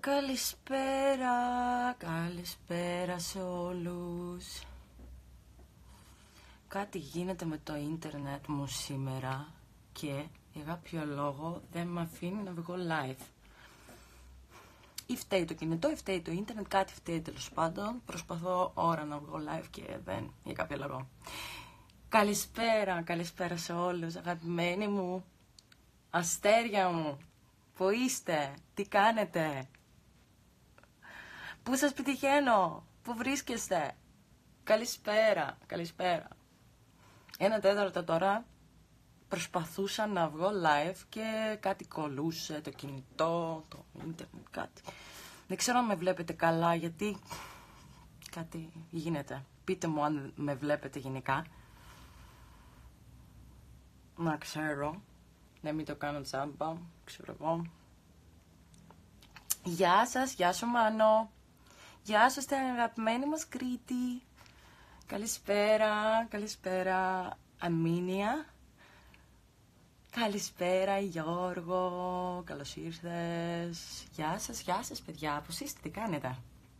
Καλησπέρα, καλησπέρα σε όλους. Κάτι γίνεται με το ίντερνετ μου σήμερα και για κάποιο λόγο δεν με αφήνει να βγω live. Ή φταίει το κινητό, ή φταίει το ίντερνετ, κάτι φταίει τέλος πάντων. Προσπαθώ ώρα να βγω live και δεν, για κάποιο λόγο. Καλησπέρα, καλησπέρα σε όλους, αγαπημένοι μου, αστέρια μου. Πού είστε, τι κάνετε, πού σας πετυχαίνω, πού βρίσκεστε. Καλησπέρα, καλησπέρα. 1/4 τώρα προσπαθούσα να βγω live και κάτι κολούσε, το κινητό, το ίντερνετ, κάτι. Δεν ξέρω αν με βλέπετε καλά, γιατί κάτι γίνεται. Πείτε μου αν με βλέπετε γενικά. Να ξέρω, να μην το κάνω τζάμπα, ξέρω εγώ. Γεια σας, γεια σου Μάνο. Γεια σας την αγαπημένη μας Κρήτη. Καλησπέρα, καλησπέρα Αμίνια. Καλησπέρα Γιώργο, καλώς ήρθες. Γεια σας παιδιά, πώς είστε, τι κάνετε.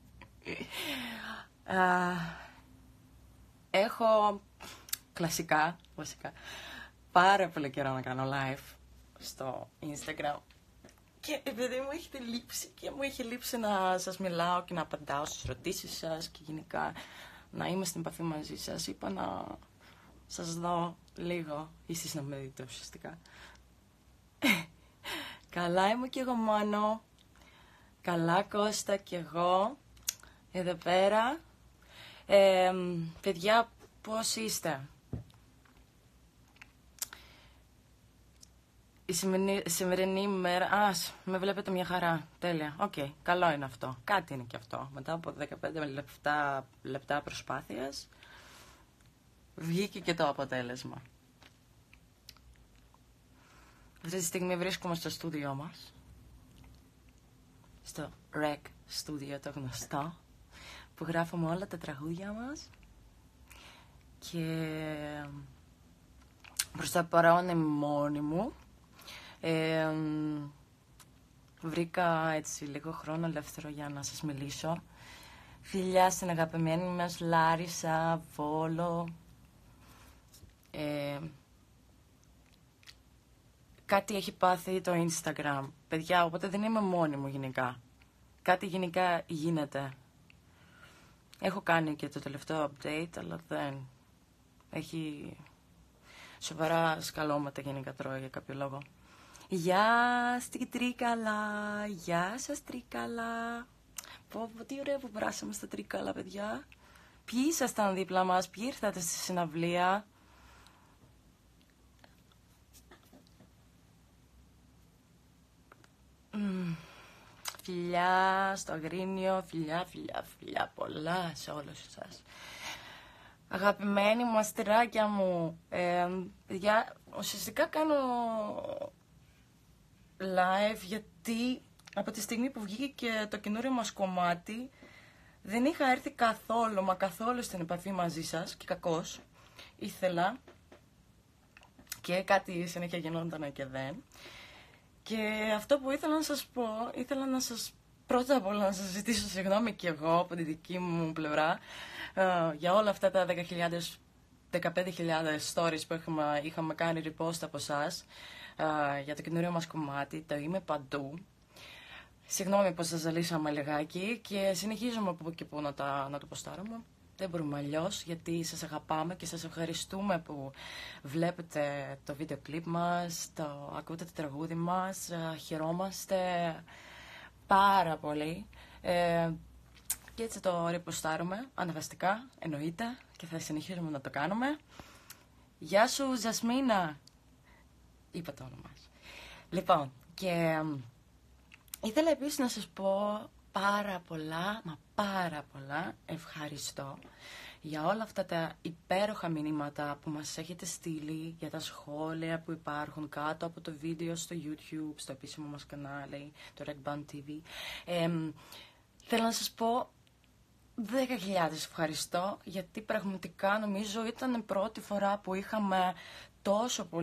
Έχω κλασικά, βασικά, πάρα πολύ καιρό να κάνω live στο Instagram. Και επειδή μου έχετε λείψει και μου έχει λείψει να σας μιλάω και να απαντάω στις ερωτήσεις σας και γενικά να είμαι στην επαφή μαζί σας, είπα να σας δω λίγο, εσείς να με δείτε ουσιαστικά. Καλά είμαι κι εγώ μόνο, καλά Κώστα κι εγώ, εδώ πέρα. Παιδιά, πώς είστε. Η σημερινή ημέρα, με βλέπετε μια χαρά, τέλεια, οκ, καλό είναι αυτό, κάτι είναι και αυτό. Μετά από 15 λεπτά προσπάθειας, βγήκε και το αποτέλεσμα. Αυτή τη στιγμή βρίσκομαι στο στούντιό μας, στο REC Studio το γνωστό, που γράφουμε όλα τα τραγούδια μας και προς το παρόν είμαι μόνη μου. Βρήκα έτσι λίγο χρόνο ελεύθερο για να σας μιλήσω. Φιλιά στην αγαπημένη μας Λάρισα, Βόλο. Κάτι έχει πάθει το Instagram, παιδιά, οπότε δεν είμαι μόνη μου γενικά. Κάτι γενικά γίνεται. Έχω κάνει και το τελευταίο update, αλλά δεν έχει σοβαρά σκαλώματα γενικά τρώω για κάποιο λόγο. Γεια στην Τρίκαλα, γεια σας Τρίκαλα. Πω, τι ωραία που περάσαμε στα Τρίκαλα, παιδιά. Ποιοι ήσασταν δίπλα μας, ποιοι ήρθατε στη συναυλία. Φιλιά στο Αγρίνιο, φιλιά πολλά σε όλους σας. Αγαπημένοι μου αστηράκια μου, παιδιά, ουσιαστικά κάνω live γιατί από τη στιγμή που βγήκε το καινούριο μας κομμάτι δεν είχα έρθει καθόλου, μα καθόλου στην επαφή μαζί σας και κακώς ήθελα και κάτι συνέχεια γινόταν και δεν. Και αυτό που ήθελα να σας πω, πρώτα απ' όλα να σας ζητήσω συγγνώμη και εγώ από τη δική μου πλευρά για όλα αυτά τα 15.000 stories που είχαμε κάνει repost από εσάς για το καινούριο μας κομμάτι, το είμαι παντού. Συγγνώμη που σας ζαλίσαμε λιγάκι και συνεχίζουμε από εκεί που να το ποστάρουμε. Δεν μπορούμε αλλιώς, γιατί σας αγαπάμε και σας ευχαριστούμε που βλέπετε το βίντεο κλιπ μας, ακούτε το τραγούδι μας, χαιρόμαστε πάρα πολύ. Και έτσι το ριποστάρουμε, αναγκαστικά, εννοείται, και θα συνεχίσουμε να το κάνουμε. Γεια σου Ζασμίνα, είπα το όνομα σου. Λοιπόν, και ήθελα επίσης να σας πω πάρα πολλά ευχαριστώ για όλα αυτά τα υπέροχα μηνύματα που μας έχετε στείλει, για τα σχόλια που υπάρχουν κάτω από το βίντεο στο YouTube, στο επίσημο μας κανάλι, το Red Band TV. Θέλω να σας πω 10.000 ευχαριστώ, γιατί πραγματικά νομίζω ήταν η πρώτη φορά που είχαμε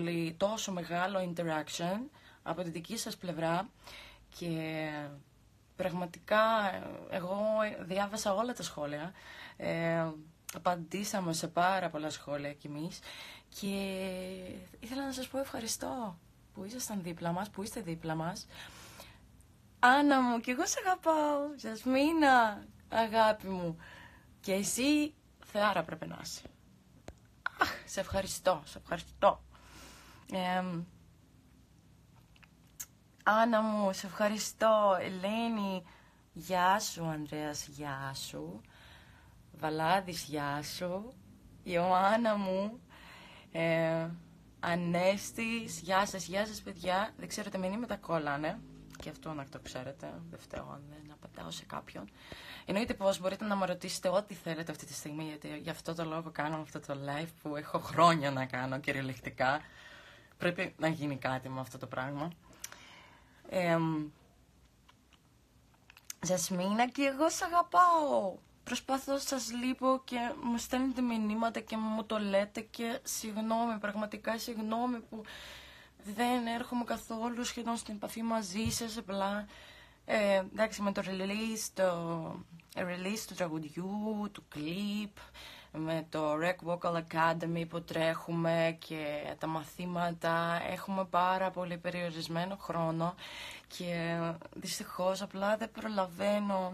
τόσο μεγάλο interaction από τη δική σας πλευρά και πραγματικά εγώ διάβασα όλα τα σχόλια. Απαντήσαμε σε πάρα πολλά σχόλια κι εμείς και ήθελα να σας πω ευχαριστώ που ήσασταν δίπλα μας, που είστε δίπλα μας. Άννα μου, κι εγώ σε αγαπάω. Ζασμίνα, αγάπη μου. Και εσύ θεάρα πρέπει να είσαι. Αχ, σε ευχαριστώ, σε ευχαριστώ. Άννα μου, σε ευχαριστώ. Ελένη, γεια σου. Ανδρέας, γεια σου. Βαλάδης, γεια σου. Ιωάννα μου, Ανέστης, γεια σας παιδιά. Δεν ξέρω, τα μηνύματα κόλλανε. Και αυτό να το ξέρετε, δεν φταίω αν δεν απαντάω σε κάποιον. Εννοείται πως μπορείτε να με ρωτήσετε ό,τι θέλετε αυτή τη στιγμή, γιατί γι' αυτό το λόγο κάνω αυτό το live που έχω χρόνια να κάνω κυριολεκτικά. Πρέπει να γίνει κάτι με αυτό το πράγμα. Ζασμίνα, και εγώ σ' αγαπάω. Προσπαθώ, σας λείπω και μου στέλνετε μηνύματα και μου το λέτε και συγγνώμη, πραγματικά συγγνώμη που δεν έρχομαι καθόλου σχεδόν στην επαφή μαζί σας. Απλά, εντάξει, με το release του τραγουδιού, του κλιπ, με το Rec Vocal Academy που τρέχουμε και τα μαθήματα, έχουμε πάρα πολύ περιορισμένο χρόνο και δυστυχώς απλά δεν προλαβαίνω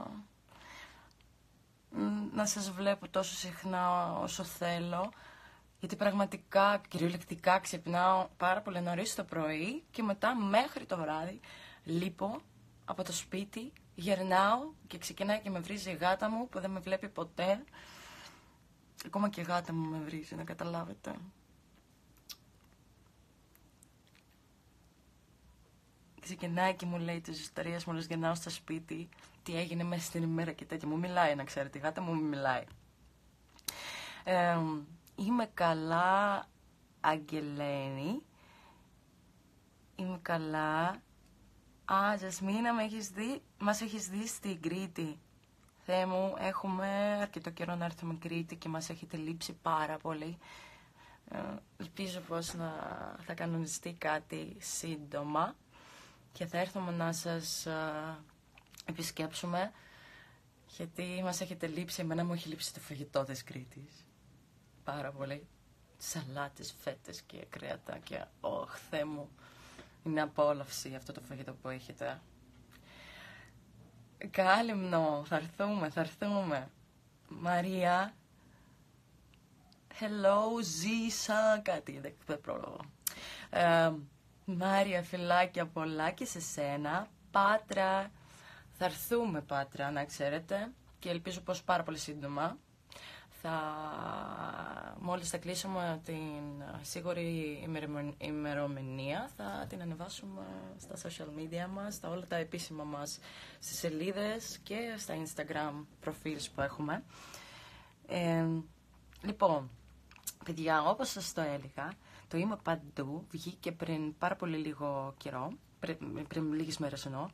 να σας βλέπω τόσο συχνά όσο θέλω, γιατί πραγματικά κυριολεκτικά ξυπνάω πάρα πολύ νωρίς το πρωί και μετά μέχρι το βράδυ λείπω από το σπίτι, γερνάω και ξεκινάει και με βρίζει η γάτα μου που δεν με βλέπει ποτέ. Ακόμα και η γάτα μου με βρίζει, να καταλάβετε. Ξεκινάει και μου λέει τις ιστορίες μόλις γυρνάω στο σπίτι, τι έγινε μέσα στην ημέρα και τέτοια. Μου μιλάει, να ξέρετε, η γάτα μου μιλάει. Είμαι καλά, Αγγελένη. Είμαι καλά. Α, Ζασμίνα, μας έχεις δει στην Κρήτη. Θεέ μου, έχουμε αρκετό καιρό να έρθουμε Κρήτη και μας έχετε λείψει πάρα πολύ. Ελπίζω πως θα κανονιστεί κάτι σύντομα και θα έρθουμε να σας επισκέψουμε, γιατί μας έχετε λείψει. Εμένα μου έχει λείψει το φαγητό της Κρήτης πάρα πολύ. Σαλάτες, φέτες και κρέατα και Θεέ μου, είναι απόλαυση αυτό το φαγητό που έχετε. Κάλυμνο, θα έρθουμε. Μαρία, hello, ζήσα κάτι, δεν πρόλαβα. Μάρια, φιλάκια πολλά και σε σένα. Πάτρα, θα έρθουμε Πάτρα, να ξέρετε, και ελπίζω πως πάρα πολύ σύντομα. Μόλις θα κλείσουμε την σίγουρη ημερομηνία, θα την ανεβάσουμε στα social media μας, στα όλα τα επίσημα μας, στις σελίδες και στα Instagram προφίλς που έχουμε. Λοιπόν, παιδιά, όπως σας το έλεγα, το Είμαι Παντού βγήκε πριν πάρα πολύ λίγο καιρό, πριν λίγες μέρες εννοώ.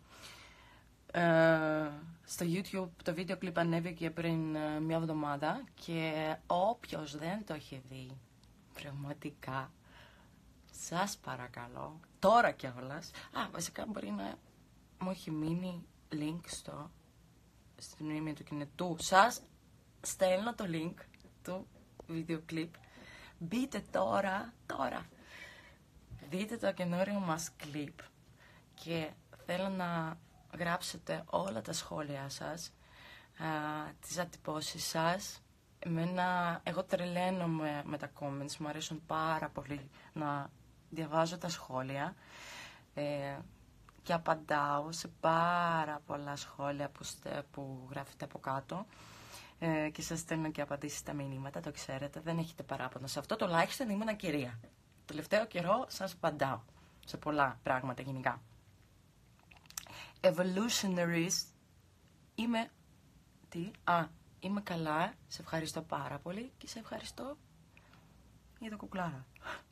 Στο YouTube το βίντεο κλιπ ανέβηκε πριν μια εβδομάδα και όποιος δεν το έχει δει, πραγματικά, σας παρακαλώ, τώρα κιόλας. Βασικά μπορεί να μου έχει μείνει link στην μνήμη του κινητού. Σας στέλνω το link του βίντεο κλιπ. Μπείτε τώρα. Δείτε το καινούριο μας κλιπ και θέλω να γράψετε όλα τα σχόλια σας, τις ατυπώσεις σας. Εγώ τρελαίνομαι με τα comments, μου αρέσουν πάρα πολύ να διαβάζω τα σχόλια και απαντάω σε πάρα πολλά σχόλια που γράφετε από κάτω και σας στέλνω και απαντήσεις στα μηνύματα, το ξέρετε, δεν έχετε παράπονο. Σε αυτό τουλάχιστον είμαι ένα κυρία. Το τελευταίο καιρό σας απαντάω σε πολλά πράγματα γενικά. Evolutionaries, είμαι καλά, σε ευχαριστώ πάρα πολύ και σε ευχαριστώ για το κουκλάρα.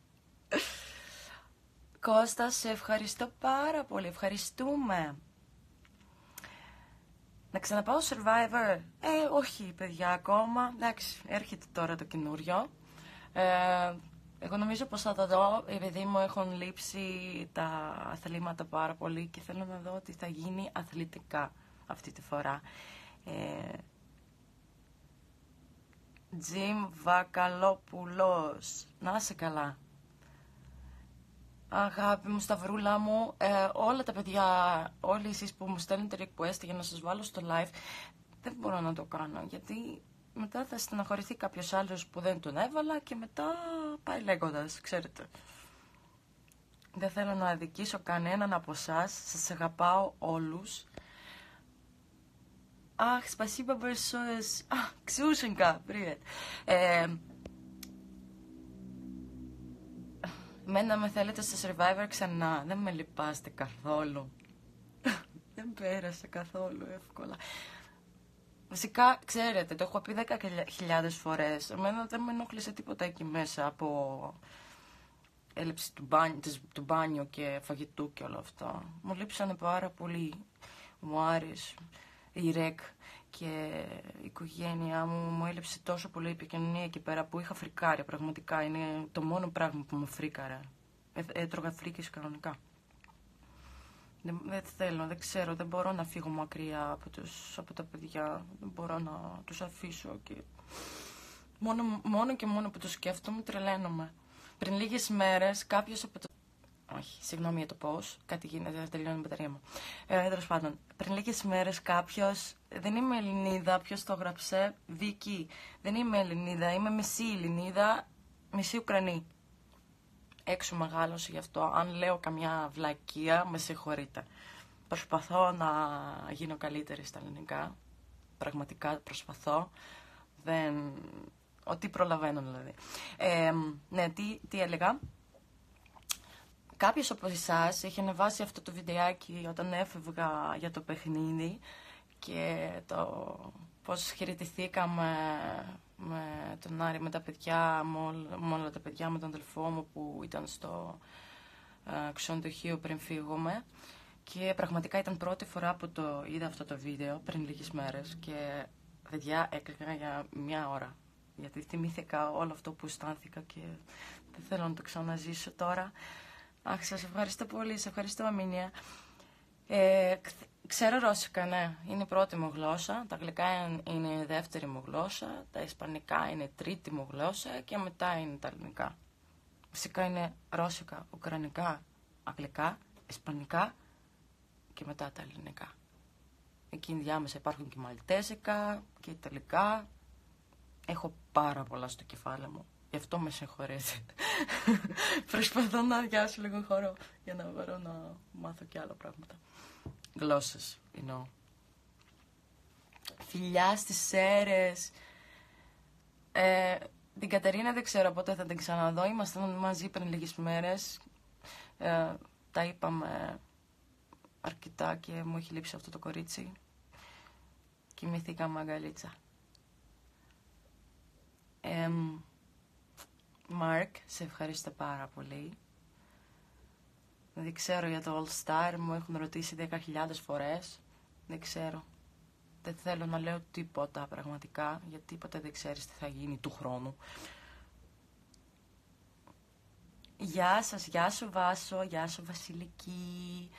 Κώστα, σε ευχαριστώ πάρα πολύ, ευχαριστούμε. Να ξαναπάω Survivor? Όχι παιδιά, ακόμα, εντάξει, έρχεται τώρα το καινούριο. Εγώ νομίζω πως θα το δω, επειδή μου έχουν λείψει τα αθλήματα πάρα πολύ και θέλω να δω ότι θα γίνει αθλητικά αυτή τη φορά. Τζιμ Βακαλόπουλος, να είσαι καλά. Αγάπη μου, Σταυρούλα μου, όλα τα παιδιά, όλοι εσείς που μου στέλνετε request για να σας βάλω στο live, δεν μπορώ να το κάνω, γιατί μετά θα στεναχωρηθεί κάποιος άλλος που δεν τον έβαλα και μετά πάει λέγοντας, ξέρετε. Δεν θέλω να αδικήσω κανέναν από εσάς, σας αγαπάω όλους. Αχ, спасибо большое. Αχ, Ксюшенька, привет. Μένα με θέλετε στο Survivor ξανά, δεν με λυπάστε καθόλου. Δεν πέρασε καθόλου εύκολα. Βασικά, ξέρετε, το έχω πει 10.000 φορές. Εμένα δεν με ενόχλησε τίποτα εκεί μέσα από έλλειψη του μπάνιου και φαγητού και όλα αυτά. Μου λείψανε πάρα πολύ. Μου άρεσε η ΡΕΚ και η οικογένειά μου. Μου έλειψε τόσο πολύ η επικοινωνία εκεί πέρα που είχα φρικάρει. Πραγματικά είναι το μόνο πράγμα που με φρίκαρε. Έτρωγα φρίκες κανονικά. Δεν θέλω, δεν ξέρω, δεν μπορώ να φύγω μακριά από τα παιδιά. Δεν μπορώ να τους αφήσω και μόνο και μόνο που το σκέφτομαι τρελαίνομαι. Πριν λίγες μέρες κάποιος από το... Όχι, συγγνώμη για το πώς, κάτι γίνεται, θα τελειώνει η μπαταρία μου. Τέλος πάντων, πριν λίγες μέρες κάποιος, δεν είμαι Ελληνίδα, ποιος το έγραψε, Βίκη, δεν είμαι Ελληνίδα, είμαι μισή Ελληνίδα, μισή Ουκρανή. Έξω μεγάλωσε γι' αυτό. Αν λέω καμιά βλακεία, με συγχωρείτε. Προσπαθώ να γίνω καλύτερη στα ελληνικά. Πραγματικά προσπαθώ. Ό,τι προλαβαίνω δηλαδή. Ναι, τι έλεγα. Κάποιος από εσάς είχε ανεβάσει αυτό το βιντεάκι όταν έφευγα για το παιχνίδι και το πώς χαιρετηθήκαμε με τον Άρη, με τα παιδιά, με όλα τα παιδιά, με τον αδελφό μου που ήταν στο ξενοδοχείο πριν φύγουμε. Και πραγματικά ήταν πρώτη φορά που το είδα αυτό το βίντεο πριν λίγες μέρες και παιδιά έκλαιγα για μια ώρα. Γιατί θυμήθηκα όλο αυτό που αισθάνθηκα και δεν θέλω να το ξαναζήσω τώρα. Αχ, σας ευχαριστώ πολύ, σας ευχαριστώ Αμίνια. Ξέρω ρώσικα, ναι, είναι η πρώτη μου γλώσσα, τα αγγλικά είναι η δεύτερη μου γλώσσα, τα ισπανικά είναι η τρίτη μου γλώσσα και μετά είναι τα ελληνικά. Φυσικά είναι ρώσικα, ουκρανικά, αγγλικά, ισπανικά και μετά τα ελληνικά. Εκεί διάμεσα υπάρχουν και μαλτέζικα και ιταλικά. Έχω πάρα πολλά στο κεφάλι μου. Γι' αυτό με συγχωρείτε. Προσπαθώ να αδειάσω λίγο χώρο για να μπορώ να μάθω και άλλα πράγματα. Γλώσσες, εννοώ. Φιλιά στις Σέρρες. Την Κατερίνα δεν ξέρω πότε θα την ξαναδώ. Ήμασταν μαζί πριν λίγες μέρες. Τα είπαμε αρκετά και μου έχει λείψει αυτό το κορίτσι. Κοιμηθήκαμε αγκαλίτσα. Μάρκ, σε ευχαριστώ πάρα πολύ. Δεν ξέρω για το All Star, μου έχουν ρωτήσει 10.000 φορές. Δεν ξέρω. Δεν θέλω να λέω τίποτα πραγματικά, γιατί ποτέ δεν ξέρεις τι θα γίνει του χρόνου. Γεια σας, γεια σου Βάσο, γεια σου Βασιλική.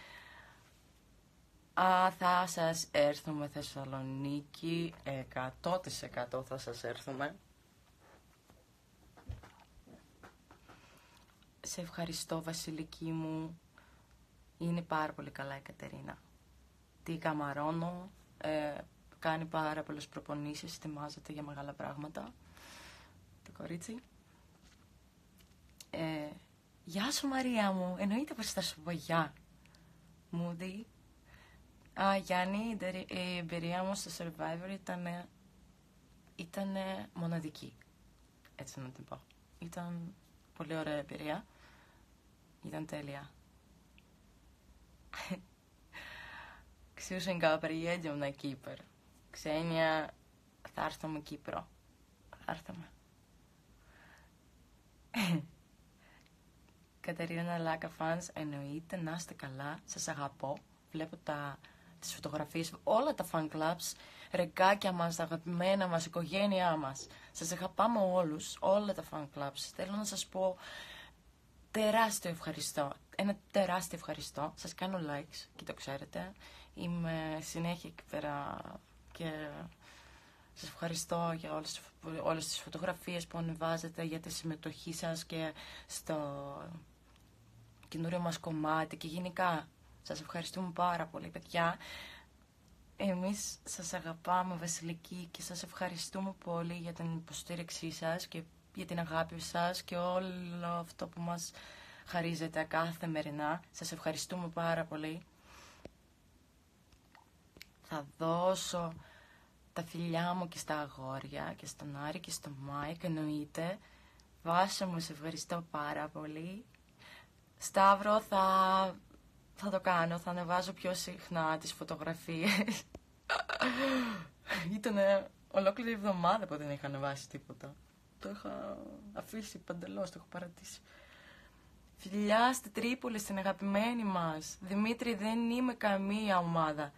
Θα σας έρθουμε Θεσσαλονίκη, 100% θα σας έρθουμε. Σε ευχαριστώ Βασιλική μου. Είναι πάρα πολύ καλά η Κατερίνα. Τι καμαρώνω, κάνει πάρα πολλές προπονήσεις, ετοιμάζεται για μεγάλα πράγματα. Το κορίτσι. Γεια σου Μαρία μου, εννοείται πως θα σου πω γεια. Μούδι. Γιάννη, η εμπειρία μου στο Survivor ήταν μοναδική. Έτσι να την πω. Ήταν πολύ ωραία εμπειρία. Ήταν τέλεια. Ксюшенька, приедем на Кипр. Ξένια, θα έρθουμε Κύπρο. Θα έρθουμε. Κατερίνα Λάκα fans, εννοείται, να είστε καλά. Σας αγαπώ. Βλέπω τα τις φωτογραφίες, όλα τα fan clubs, ρεγκάκια μας, τα αγαπημένα μας, οικογένειά μας. Σας αγαπάμε όλους, όλα τα fan clubs. Θέλω να σας πω τεράστιο ευχαριστώ. Ένα τεράστιο ευχαριστώ. Σας κάνω likes και το ξέρετε. Είμαι συνέχεια εκεί πέρα και σας ευχαριστώ για όλες τις φωτογραφίες που ανεβάζετε, για τη συμμετοχή σας και στο καινούριο μας κομμάτι και γενικά. Σας ευχαριστούμε πάρα πολύ, παιδιά. Εμείς σας αγαπάμε, Βασιλική, και σας ευχαριστούμε πολύ για την υποστήριξή σας και για την αγάπη σας και όλο αυτό που μας χαρίζετε καθημερινά. Σας ευχαριστούμε πάρα πολύ. Θα δώσω τα φιλιά μου και στα αγόρια και στον Άρη και στον Μάικ, εννοείται. Βάσο μου, σε ευχαριστώ πάρα πολύ. Σταύρο, θα το κάνω, θα ανεβάζω πιο συχνά τις φωτογραφίες. Ήτανε ολόκληρη εβδομάδα που δεν είχα ανεβάσει τίποτα. Το είχα αφήσει παντελώς, το έχω παρατήσει. Φιλιά στη Τρίπολη, στην αγαπημένη μας. Δημήτρη, δεν είμαι καμία ομάδα.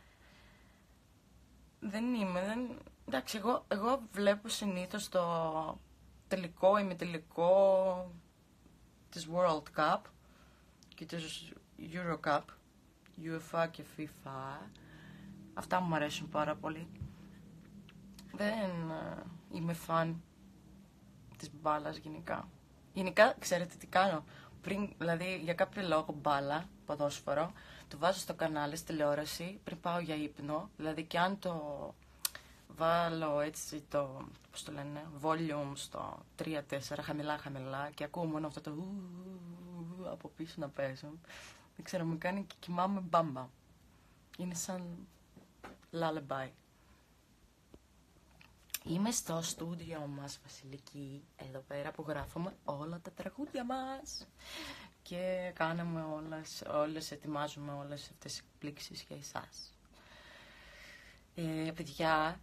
Δεν είμαι, εντάξει, εγώ βλέπω συνήθως το τελικό ημιτελικό της World Cup και της Euro Cup, UEFA και FIFA. Αυτά μου αρέσουν πάρα πολύ. Δεν είμαι φαν της μπάλας γενικά. Γενικά, ξέρετε τι κάνω. Πριν, δηλαδή, για κάποιο λόγο μπάλα, ποδόσφαιρο, το βάζω στο κανάλι, στη τηλεόραση, πριν πάω για ύπνο. Δηλαδή, και αν το βάλω έτσι το, πώς το λένε, volume στο 3-4, χαμηλά, και ακούω μόνο αυτό το από πίσω να πέσουν. Δεν ξέρω, με κάνει και κοιμάμαι μπάμπα. Είναι σαν lullaby. Είμαι στο στούντιο μας, Βασιλική, εδώ πέρα που γράφουμε όλα τα τραγούδια μας. Και κάναμε όλες, ετοιμάζουμε όλες αυτές τις εκπλήξεις για εσάς. Παιδιά,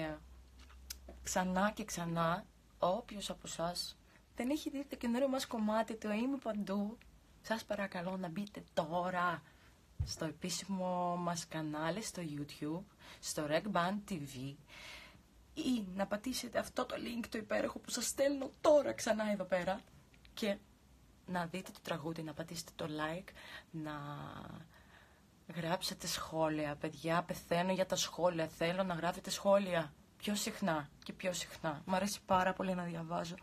ξανά και ξανά, όποιος από εσάς δεν έχει δει το καινούριο μας κομμάτι, το Είμαι Παντού, σας παρακαλώ να μπείτε τώρα στο επίσημο μας κανάλι στο YouTube, στο Reg Band TV, ή να πατήσετε αυτό το link το υπέροχο που σας στέλνω τώρα ξανά εδώ πέρα και να δείτε το τραγούδι, να πατήσετε το like, να γράψετε σχόλια. Παιδιά, πεθαίνω για τα σχόλια, θέλω να γράφετε σχόλια πιο συχνά και πιο συχνά. Μ' αρέσει πάρα πολύ να διαβάζω.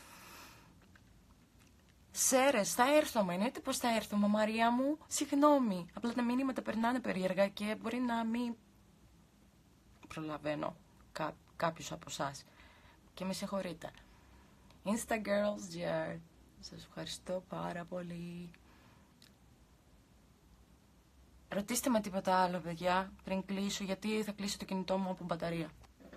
Σέρες, θα έρθουμε, εννοείται πως θα έρθουμε, Μαρία μου, συγγνώμη. Απλά τα μηνύματα περνάνε περίεργα και μπορεί να μην προλαβαίνω κάποιους από εσάς. Και με συγχωρείτε. Instagirls, yeah. Σας ευχαριστώ πάρα πολύ. Ρωτήστε με τίποτα άλλο, παιδιά, πριν κλείσω, γιατί θα κλείσω το κινητό μου από μπαταρία.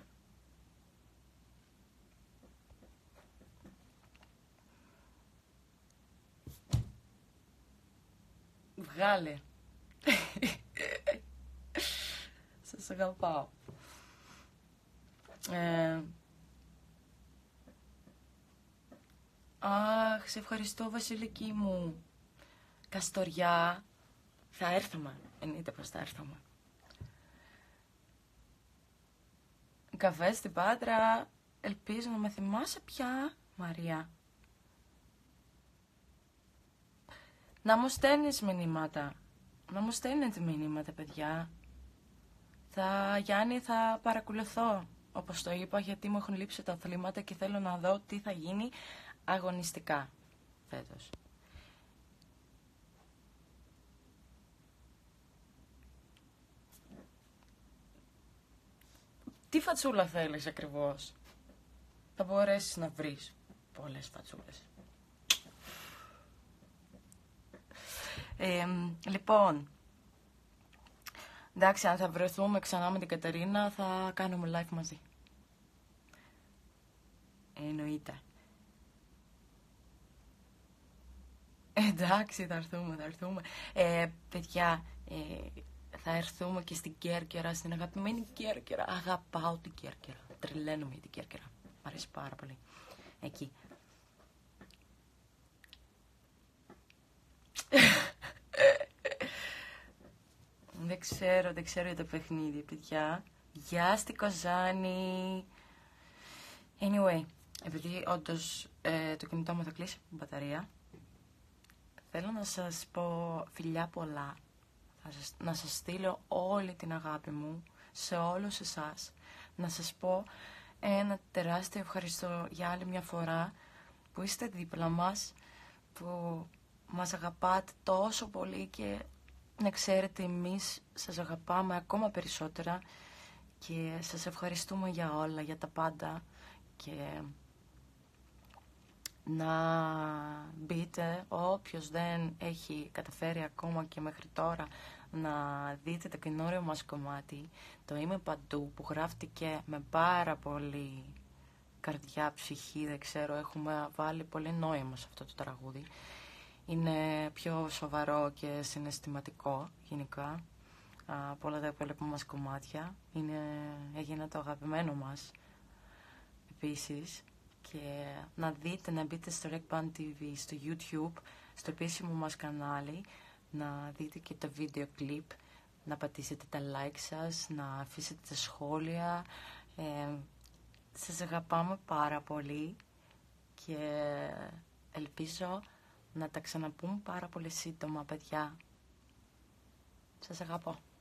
Βγάλε. Σας αγαπάω. Αχ, σε ευχαριστώ, Βασιλική μου. Καστοριά, θα έρθουμε. Εννοείται πως θα έρθουμε. Καφέ στην Πάτρα, ελπίζω να με θυμάσαι πια, Μαρία. Να μου στέλνεις μηνύματα. Να μου στέλνετε μηνύματα, παιδιά. Γιάννη, θα παρακολουθώ, όπως το είπα, γιατί μου έχουν λείψει τα αθλήματα και θέλω να δω τι θα γίνει αγωνιστικά φέτος. Τι φατσούλα θέλεις ακριβώς? Θα μπορέσεις να βρεις πολλές φατσούλες. Λοιπόν, εντάξει, αν θα βρεθούμε ξανά με την Κατερίνα, θα κάνουμε live μαζί. Εννοείται. Εντάξει, θα έρθουμε. Παιδιά, θα έρθουμε και στην Κέρκυρα, στην αγαπημένη Κέρκυρα. Αγαπάω την Κέρκυρα. Τρελαίνομαι για την Κέρκυρα. Μ' αρέσει πάρα πολύ. Εκεί. Δεν ξέρω για το παιχνίδι, παιδιά. Γεια στη Κοζάνη. Anyway, επειδή όντως το κινητό μου θα κλείσει από την μπαταρία, θέλω να σας πω φιλιά πολλά. Να σας στείλω όλη την αγάπη μου σε όλους εσάς. Να σας πω ένα τεράστιο ευχαριστώ για άλλη μια φορά που είστε δίπλα μας, που μας αγαπάτε τόσο πολύ και να ξέρετε εμείς σας αγαπάμε ακόμα περισσότερα και σας ευχαριστούμε για όλα, για τα πάντα και να μπείτε όποιος δεν έχει καταφέρει ακόμα και μέχρι τώρα να δείτε το καινούριο μας κομμάτι, το «Είμαι παντού», που γράφτηκε με πάρα πολύ καρδιά, ψυχή, δεν ξέρω, έχουμε βάλει πολύ νόημα σε αυτό το τραγούδι. Είναι πιο σοβαρό και συναισθηματικό γενικά από όλα τα υπόλοιπα μας κομμάτια. Έγινε το αγαπημένο μας επίσης. Και να μπείτε στο Rec Band TV, στο YouTube, στο επίσημο μας κανάλι, να δείτε και το βίντεο κλιπ, να πατήσετε τα like σας, να αφήσετε τα σχόλια. Σας αγαπάμε πάρα πολύ και ελπίζω να τα ξαναπούμε πάρα πολύ σύντομα, παιδιά. Σας αγαπώ.